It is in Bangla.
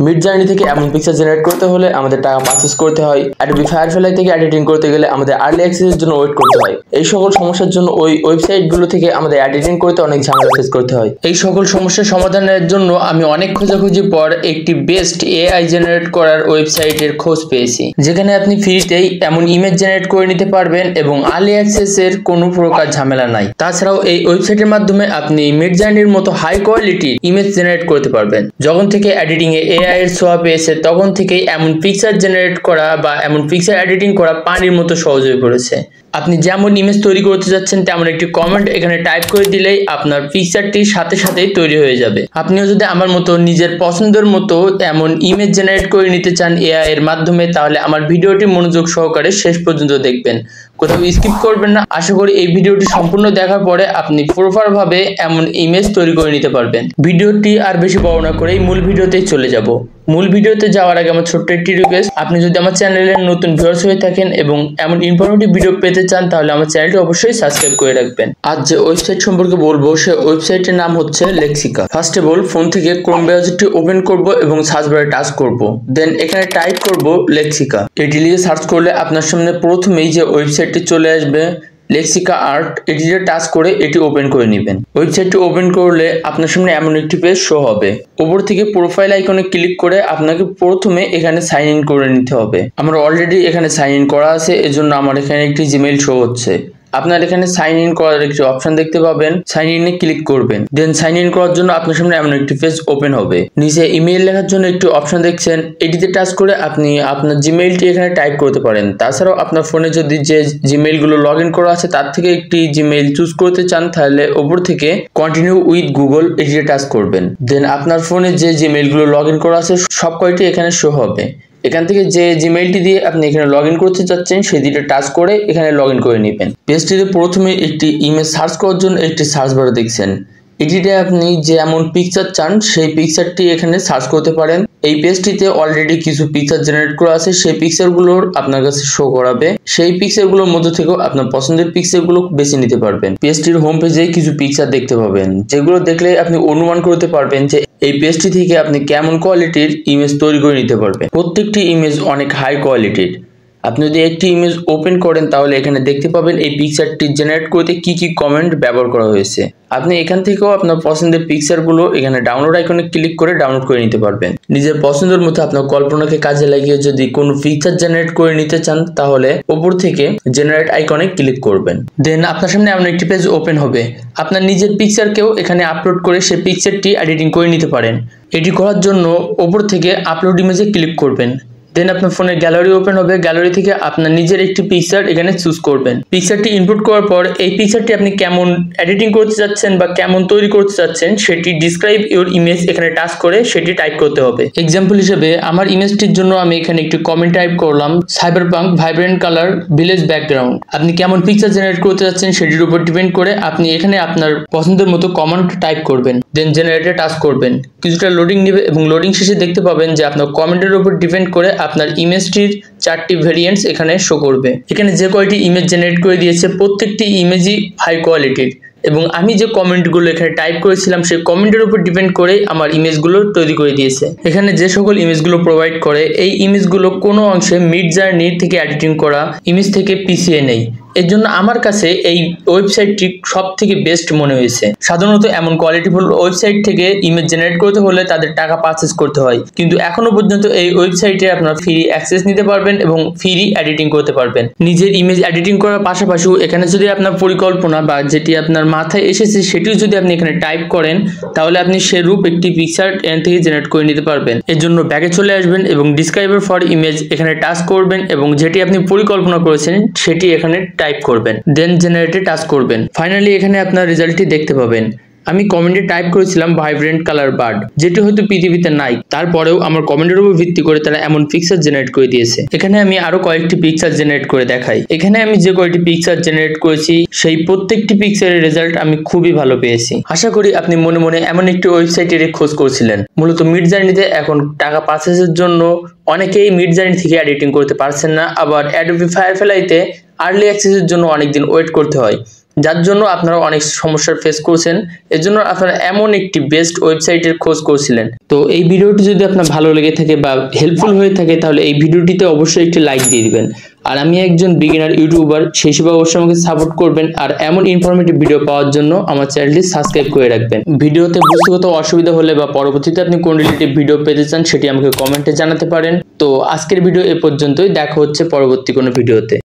মিড জার্নি থেকে এমন পিকচার জেনারেট করতে হলে আমাদের টাকা পারচেজ করতে হয়। অ্যাডোবি ফায়ারফ্লাই থেকে এডিটিং করতে গেলে আমাদের আর্লি অ্যাক্সেসের জন্য ওয়েট করতে হয়। এই সকল সমস্যার জন্য ওই ওয়েবসাইটগুলো থেকে আমাদের এডিটিং করতে অনেক ঝামেলা ফেস করতে হয়। এই সকল সমস্যার সমাধানের জন্য আমি অনেক খোঁজাখুঁজি পর একটি বেস্ট এআই জেনারেট করার ওয়েবসাইটের খোঁজ পেয়েছি, যেখানে আপনি ফ্রিতেই এমন ইমেজ জেনারেট করে নিতে পারবেন এবং আর্লি অ্যাক্সেসের কোনো প্রকার ঝামেলা নাই। তাছাড়াও এই ওয়েবসাইটের মাধ্যমে আপনি মিড জার্নির মতো হাই কোয়ালিটির ইমেজ জেনারেট করতে পারবেন। যখন থেকে এডিটিং এ এআই এর ছোঁয়া পেয়েছে তখন থেকেই এমন পিকচার জেনারেট করা বা এমন পিকচার এডিটিং করা পানির মতো সহজ হয়ে পড়েছে। আপনি যেমন ইমেজ তৈরি করতে যাচ্ছেন তেমন একটি কমেন্ট এখানে টাইপ করে দিলেই আপনার পিকচারটি সাথে সাথেই তৈরি হয়ে যাবে। আপনিও যদি আমার মতো নিজের পছন্দের মতো এমন ইমেজ জেনারেট করে নিতে চান এআই এর মাধ্যমে, তাহলে আমার ভিডিওটি মনোযোগ সহকারে শেষ পর্যন্ত দেখবেন, কোথাও স্কিপ করবেন না। আশা করি এই ভিডিওটি সম্পূর্ণ দেখার পরে আপনি প্রপারভাবে এমন ইমেজ তৈরি করে নিতে পারবেন। ভিডিওটি আর বেশি বড় না করেই মূল ভিডিওতেই চলে যাব। মূল ভিডিওতে যাওয়ার আগে আমার ছোট্ট একটি রিকোয়েস্ট, আপনি যদি আমার চ্যানেলের নতুন ভিউয়ার্স হয়ে থাকেন এবং এমন ইনফরমেটিভ ভিডিও পেতে চান তাহলে আমার চ্যানেলটি অবশ্যই সাবস্ক্রাইব করে রাখবেন। আজ যে ওয়েবসাইট সম্পর্কে বলবো সে ওয়েবসাইটের নাম হচ্ছে Lexica. First of all phone থেকে ক্রোম ব্রাউজারটি ওপেন করব এবং সার্চ বারে টাচ করব, দেন এখানে টাইপ করব লেক্সিকা। এটি লিখে সার্চ করলে আপনার সামনে প্রথমেই যে ওয়েবসাইটটি চলে আসবে লেক্সিকা আর্ট, এটিতে টাচ করে এটি ওপেন করে নেবেন। ওয়েবসাইটটি ওপেন করলে আপনার সামনে এমন একটি পেজ শো হবে। উপর থেকে প্রোফাইল আইকনে ক্লিক করে আপনাকে প্রথমে এখানে সাইন ইন করে নিতে হবে। আমার অলরেডি এখানে সাইন ইন করা আছে, এজন্য আমার এখানে একটি জিমেইল শো হচ্ছে। আপনার এখানে সাইন ইন করার একটি অপশন দেখতে পাবেন, সাইন ইনে ক্লিক করবেন। দেন সাইন ইন করার জন্য আপনার সামনে এমন একটি পেজ ওপেন হবে। নিচে ইমেইল লেখার জন্য একটি অপশন দেখছেন, এটিতে টাচ করে আপনি আপনার জিমেইলটি এখানে টাইপ করতে পারেন। তাছাড়াও আপনার ফোনে যদি যে জিমেইলগুলো লগ ইন করা আছে তার থেকে একটি জিমেইল চুজ করতে চান তাহলে উপর থেকে কন্টিনিউ উইথ গুগল এটিতে টাচ করবেন। দেন আপনার ফোনে যে জিমেইলগুলো লগ ইন করা আছে সব কয়টি এখানে শো হবে। এখান থেকে যে জিমেইলটি দিয়ে আপনি এখানে লগ ইন করতে চাচ্ছেন সেটিতে টাচ করে এখানে লগ ইন করে নেবেন। পেজটিতে প্রথমে একটি ইমেজ সার্চ করার জন্য একটি সার্চ বার দেখছেন, এটিতে আপনি যে এমন পিকচার চান সেই পিকচারটি এখানে সার্চ করতে পারেন। এই পেজটিতে অলরেডি কিছু পিকচার জেনারেট করা আছে, সেই পিকচারগুলোর আপনার কাছে শো করাবে। সেই পিকচারগুলোর মধ্যে থেকেও আপনার পছন্দের পিকচারগুলো বেছে নিতে পারবেন। পেজটির হোম পেজে কিছু পিকচার দেখতে পাবেন, যেগুলো দেখলে আপনি অনুমান করতে পারবেন যে এই পেজটি থেকে আপনি কেমন কোয়ালিটির ইমেজ তৈরি করে নিতে পারবেন। প্রত্যেকটি ইমেজ অনেক হাই কোয়ালিটির। আপনি যদি একটি ইমেজ ওপেন করেন তাহলে এখানে দেখতে পাবেন এই পিকচারটি জেনারেট করতে কি কি কমেন্ট ব্যবহার করা হয়েছে। আপনি এখান থেকেও আপনার পছন্দের পিকচারগুলো এখানে ডাউনলোড আইকনে ক্লিক করে ডাউনলোড করে নিতে পারবেন। নিজের পছন্দের মতো আপনার কল্পনাকে কাজে লাগিয়ে যদি কোনো পিকচার জেনারেট করে নিতে চান তাহলে উপর থেকে জেনারেট আইকনে ক্লিক করবেন। দেন আপনার সামনে এমন একটি পেজ ওপেন হবে। আপনার নিজের পিকচারকেও এখানে আপলোড করে সেই পিকচারটি এডিটিং করে নিতে পারেন। এটি করার জন্য উপর থেকে আপলোড ইমেজে ক্লিক করবেন। দেন আপনার ফোনে গ্যালারি ওপেন হবে। গ্যালারি থেকে আপনার নিজের একটি পিকচার এখানে চুজ করবেন। পিকচারটি ইনপুট করার পর এই পিকচারটি আপনি কেমন এডিটিং করতে চাচ্ছেন বা কেমন তৈরি করতে চাচ্ছেন সেটি ডিসক্রাইব ইউর ইমেজ এখানে টাচ করে সেটি টাইপ করতে হবে। এক্সাম্পল হিসেবে আমার ইমেজটির জন্য আমি এখানে একটি কমেন্ট টাইপ করলাম, cyberpunk vibrant colour village background. আপনি কেমন পিকচার জেনারেট করতে চাচ্ছেন সেটির উপর ডিপেন্ড করে আপনি এখানে আপনার পছন্দের মতো কমেন্ট টাইপ করবেন। দেন জেনারেটে টাচ করবেন। কিছুটা লোডিং নেবে এবং লোডিং শেষে দেখতে পাবেন যে আপনার কমেন্টের উপর ডিপেন্ড করে আপনার ইমেজটির 4টি ভেরিয়েন্টস এখানে শো করবে। এখানে যে কয়টি ইমেজ জেনারেট করে দিয়েছে প্রত্যেকটি ইমেজই হাই কোয়ালিটির এবং আমি যে কমেন্টগুলো এখানে টাইপ করেছিলাম সেই কমেন্টের উপর ডিপেন্ড করে আমার ইমেজগুলো তৈরি করে দিয়েছে। এখানে যে সকল ইমেজগুলো প্রোভাইড করে এই ইমেজগুলো কোনো অংশে মিড জার্নি থেকে এডিটিং করা ইমেজ থেকে পিছিয়ে নেই। এর জন্য আমার কাছে এই ওয়েবসাইটটি সব থেকে বেস্ট মনে হয়েছে। সাধারণত এমন কোয়ালিটিফুল ওয়েবসাইট থেকে ইমেজ জেনারেট করতে হলে তাদের টাকা পারচেজ করতে হয়, কিন্তু এখনো পর্যন্ত এই ওয়েবসাইটে আপনারা ফ্রি অ্যাক্সেস নিতে পারবেন এবং ফ্রি এডিটিং করতে পারবেন। নিজের ইমেজ এডিটিং করার পাশাপাশিও এখানে যদি আপনার পরিকল্পনা বা যেটি আপনার মাথায় এসেছে সেটিও যদি আপনি এখানে টাইপ করেন তাহলে আপনি সেরূপ একটি পিকচার এখান থেকে জেনারেট করে নিতে পারবেন। এর জন্য ব্যাকে চলে আসবেন এবং ডিসক্রাইবার ফর ইমেজ এখানে টাচ করবেন এবং যেটি আপনি পরিকল্পনা করেছেন সেটি এখানে টাইপ করবেন। দেন জেনারেটে টাচ করবেন। ফাইনালি এখানে আপনার রেজাল্টটি দেখতে পাবেন। আমি কমেন্টে টাইপ করেছিলাম ভাইব্রেন্ট কালার বার্ড, যেটি হয়তো পৃথিবীতে নাই, তারপরেও আমার কমেন্টের উপর ভিত্তি করে তারা এমন পিকচার জেনারেট করে দিয়েছে। এখানে আমি আরো কয়েকটি পিকচার জেনারেট করে দেখাই। এখানে আমি যে কয়েকটি পিকচার জেনারেট করেছি সেই প্রত্যেকটি পিকচারের রেজাল্ট আমি খুবই ভালো পেয়েছি। আশা করি আপনি মনে মনে এমন একটি ওয়েবসাইটের খোঁজ করছিলেন। মূলত মিড জার্নিতে এখন টাকা পারচেজের জন্য অনেকেই মিড জার্নি থেকে এডিটিং করতে পারছেন না, আবার অ্যাডোবি ফায়ারফ্লাইতে আর্লি অ্যাক্সেসের জন্য অনেকদিন ওয়েট করতে হয়। যার জন্য আপনারা অনেক সমস্যার ফেস করছেন। এর জন্য আপনারা এমন একটি বেস্ট ওয়েবসাইটের খোঁজ করছিলেন। তো এই ভিডিওটি যদি আপনার ভালো লেগে থাকে বা হেল্পফুল হয়ে থাকে তাহলে এই ভিডিওটিতে অবশ্যই একটি লাইক দিয়ে দিবেন। আর আমি একজন বিগিনার ইউটিউবার, সেই হিসেবে অবশ্যই আমাকে সাপোর্ট করবেন। আর এমন ইনফরমেটিভ ভিডিও পাওয়ার জন্য আমার চ্যানেলটি সাবস্ক্রাইব করে রাখবেন। ভিডিওতে বুঝতে অসুবিধা হলে বা পরবর্তীতে আপনি কোন রিলেটিভ ভিডিও পেতে চান সেটি আমাকে কমেন্টে জানাতে পারেন। তো আজকের ভিডিও এ পর্যন্তই, দেখা হচ্ছে পরবর্তী কোনো ভিডিওতে।